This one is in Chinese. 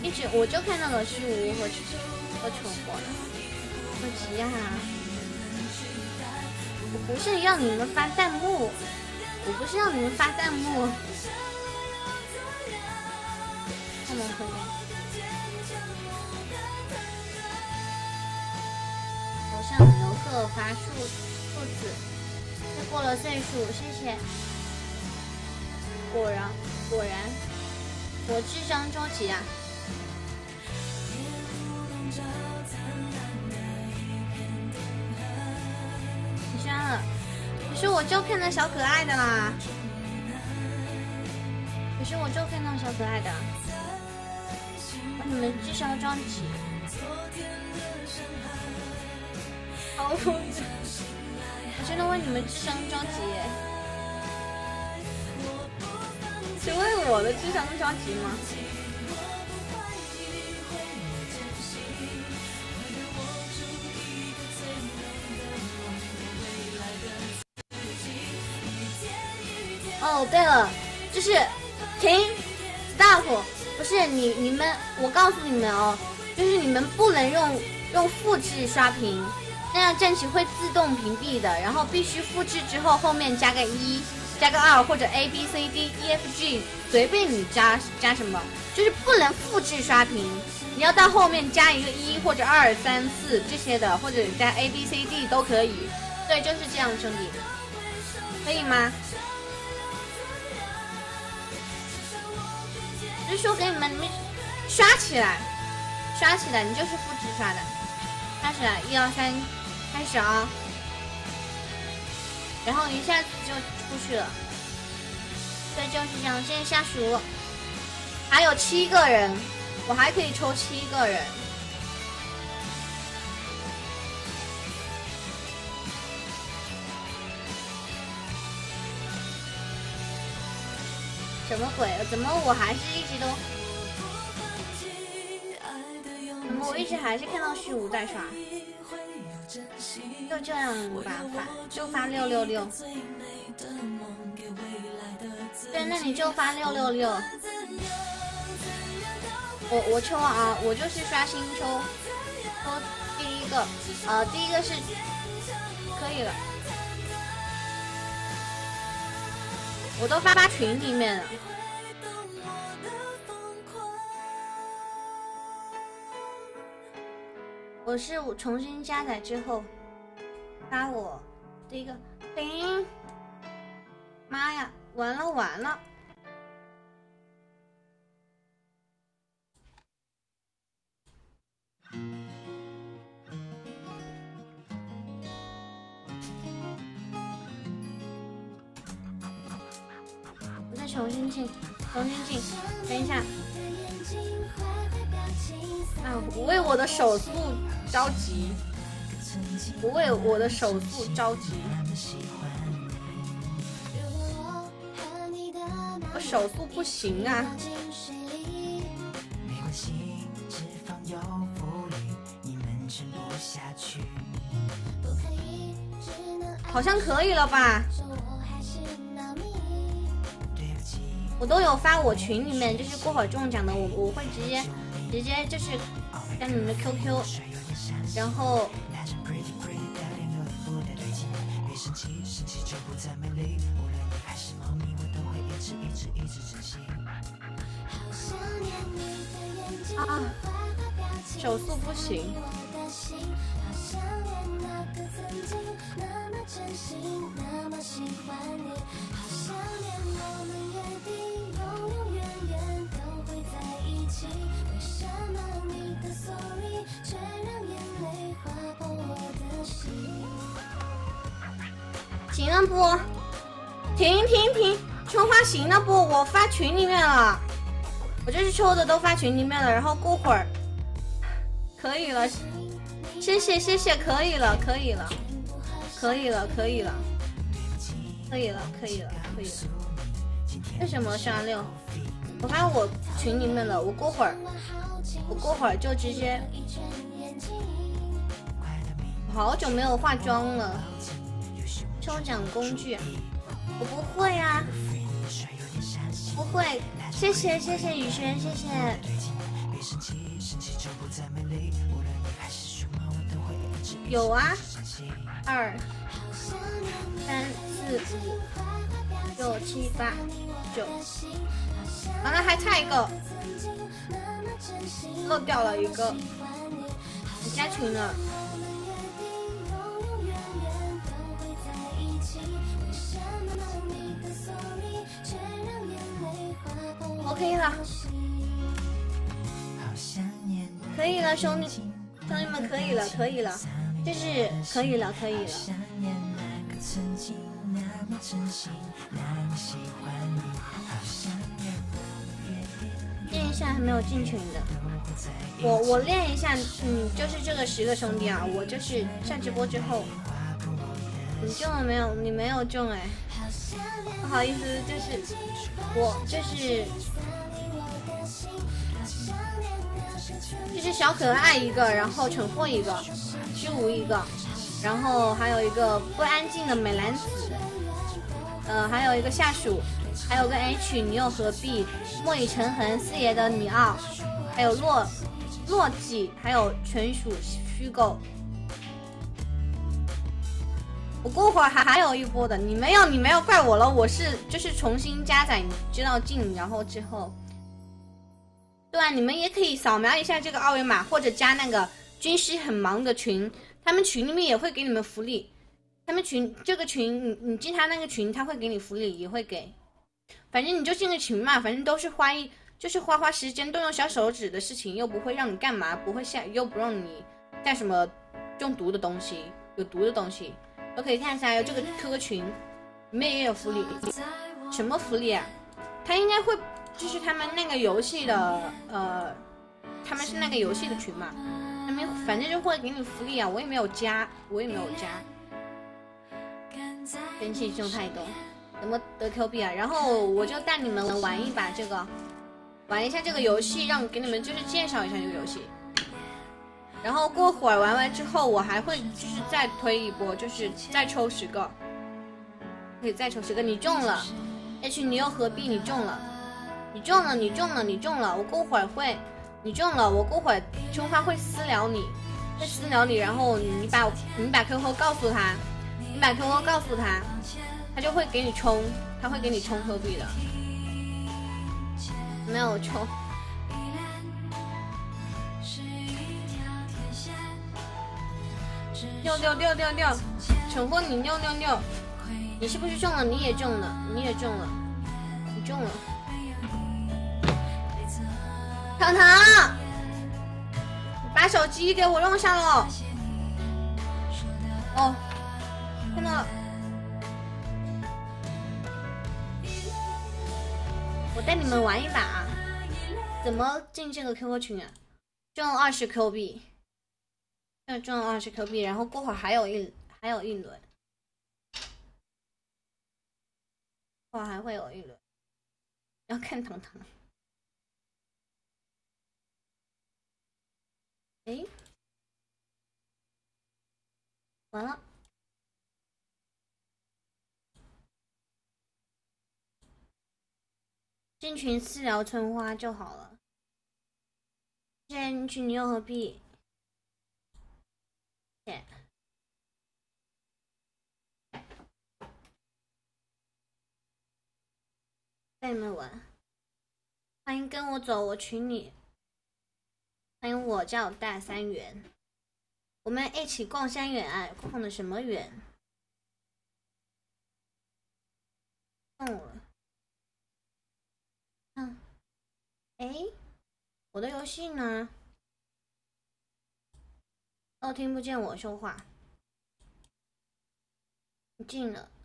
一直我就看到了虚无和蠢货了，不急啊！我不是要你们发弹幕，我不是要你们发弹幕。他们回来。头上游客发数字，再过了岁数，谢谢。果然，我智商着急啊！你删了，可是我就看到小可爱的啦，可是我就看到小可爱的，你们智商着急。好，我真的为你们智商着急耶！是为我的智商着急吗？哦，对了，就是停 ，stop， 不是你们，我告诉你们哦，就是你们不能用复制刷屏。那样战旗会自动屏蔽的，然后必须复制之后后面加个1，加个2或者 A B C D E F G， 随便你加什么，就是不能复制刷屏。你要到后面加一个1或者2、3、4这些的，或者加 A B C D 都可以。对，就是这样，兄弟，可以吗？只是说给你们刷起来，你就是复制刷的，刷起来1、2、3。开始啊！然后一下子就出去了。对，就是这样。现在下数，还有7个人，我还可以抽7个人。什么鬼？怎么我还是一直都？怎么我一直还是看到虚无在刷？就这样吧，就发666。对，那你就发666。我抽啊，我就是刷新抽第一个，第一个是可以了，我都发群里面了。我是重新加载之后发我第一个停，妈呀，完了！我再重新进，等一下。啊！我为我的手速着急，我手速不行啊！好像可以了吧？我都有发我群里面，就是过会儿中奖的，我会直接就是加你们的 QQ， 然后啊，手速不行。行了不？停！抽花行了不？我发群里面了，我这是抽的都发群里面了，然后过会儿可以了，谢谢，可以了，为什么刷6？我发我群里面了，我过会儿就直接。好久没有化妆了。抽奖工具，我不会啊，不会。谢谢雨轩，谢谢。 有啊，2、3、4、5、6、7、8、9，完了还差一个，漏掉了一个，你加群了。OK 了，可以了，兄弟们，可以了，可以了，就是可以了，可以了。练一下还没有进群的，我练一下，就是这个10个兄弟啊，我就是上直播之后，你中了没有？你没有中哎，不好意思，就是我就是小可爱一个，然后蠢货一个，虚无一个，然后还有一个不安静的美男子，还有一个下属，还有个 H 女友何必，莫以成痕四爷的米奥，还有洛基，还有全属虚构。我过会儿还有一波的，你没有怪我了，我是就是重新加载，你知道进，然后之后，对啊，你们也可以扫描一下这个二维码，或者加那个军师很忙的群，他们群里面也会给你们福利，他们这个群你进他那个群，他会给你福利，也会给，反正你就进个群嘛，反正都是花时间动用小手指的事情，又不会让你干嘛，不会又不让你干什么中毒的东西，有毒的东西。都可以看一下，有这个 QQ 群，里面也有福利。什么福利啊？他应该会，就是他们那个游戏的，他们是那个游戏的群嘛，他们反正就会给你福利啊。我也没有加。生气中太多，怎么得 Q 币啊？然后我就带你们玩一把这个，玩一下这个游戏，给你们就是介绍一下这个游戏。然后过会儿玩完之后，我还会就是再推一波，就是再抽10个，可以再抽10个。你中了 ，H 你又何必？你中了，你中了！我过会儿会，你中了，我过会儿春花会私聊你，然后你把 QQ 告诉他，他就会给你充，他会给你充 Q 币的。没有充。6，蠢货你6，你是不是中了？你也中了，你中了。糖糖，你把手机给我用上了。哦，看到了。我带你们玩一把啊！怎么进这个 QQ 群啊？中20 Q 币。要中20 Q 币，然后过会儿还有一轮，过会儿还会有一轮，要看糖糖。哎，完了，进群私聊春花就好了。进群你又何必？带你们玩，欢迎跟我走，我群里，欢迎我叫大3元，我们一起逛山园啊！逛的什么园？哎，我的游戏呢？都听不见我说话。进了，